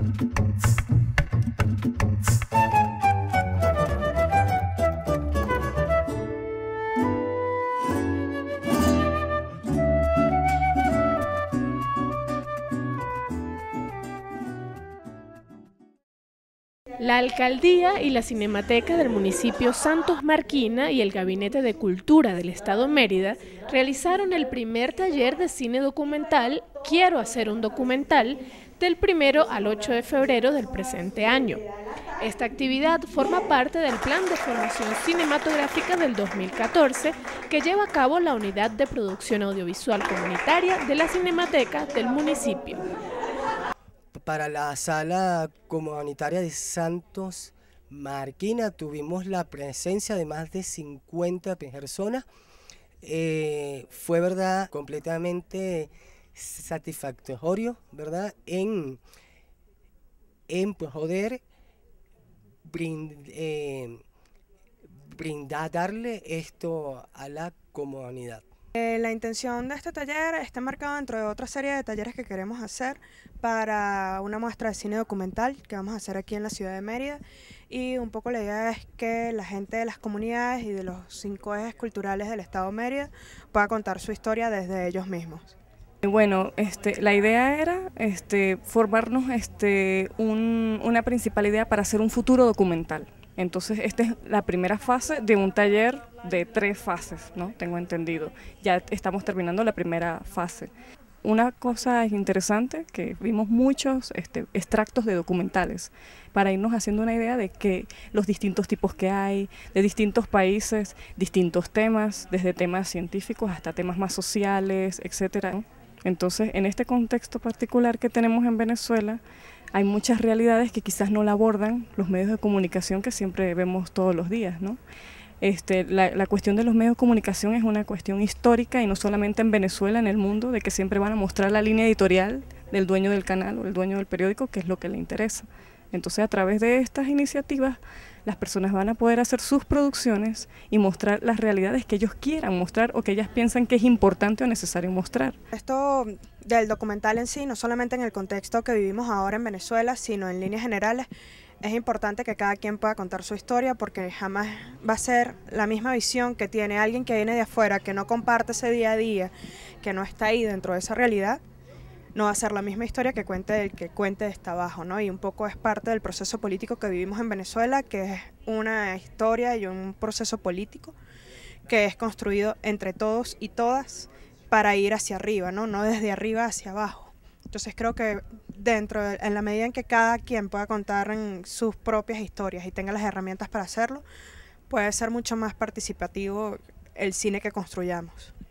La Alcaldía y la Cinemateca del municipio Santos Marquina y el Gabinete de Cultura del Estado Mérida realizaron el primer taller de cine documental Quiero hacer un documental del 1 al 8 de febrero del presente año. Esta actividad forma parte del Plan de Formación Cinematográfica del 2014 que lleva a cabo la Unidad de Producción Audiovisual Comunitaria de la Cinemateca del municipio. Para la sala comunitaria de Santos Marquina tuvimos la presencia de más de 50 personas. Fue, verdad, completamente satisfactorio, verdad, en poder darle esto a la comunidad. La intención de este taller está marcada dentro de otra serie de talleres que queremos hacer para una muestra de cine documental que vamos a hacer aquí en la ciudad de Mérida, y un poco la idea es que la gente de las comunidades y de los 5 ejes culturales del estado de Mérida pueda contar su historia desde ellos mismos. Bueno, la idea era formarnos una principal idea para hacer un futuro documental. Entonces, esta es la primera fase de un taller de 3 fases, ¿no? Tengo entendido. Ya estamos terminando la primera fase. Una cosa interesante, que vimos muchos extractos de documentales para irnos haciendo una idea de que los distintos tipos que hay, de distintos países, distintos temas, desde temas científicos hasta temas más sociales, etcétera. Entonces, en este contexto particular que tenemos en Venezuela, hay muchas realidades que quizás no la abordan los medios de comunicación que siempre vemos todos los días, ¿no? La cuestión de los medios de comunicación es una cuestión histórica, y no solamente en Venezuela, en el mundo, de que siempre van a mostrar la línea editorial del dueño del canal o el dueño del periódico, que es lo que le interesa. Entonces, a través de estas iniciativas, las personas van a poder hacer sus producciones y mostrar las realidades que ellos quieran mostrar o que ellas piensan que es importante o necesario mostrar. Esto del documental en sí, no solamente en el contexto que vivimos ahora en Venezuela, sino en líneas generales, es importante que cada quien pueda contar su historia, porque jamás va a ser la misma visión que tiene alguien que viene de afuera, que no comparte ese día a día, que no está ahí dentro de esa realidad. No va a ser la misma historia que cuente el que cuente desde abajo, ¿no? Y un poco es parte del proceso político que vivimos en Venezuela, que es una historia y un proceso político que es construido entre todos y todas para ir hacia arriba, ¿no? No desde arriba hacia abajo. Entonces creo que en la medida en que cada quien pueda contar en sus propias historias y tenga las herramientas para hacerlo, puede ser mucho más participativo el cine que construyamos.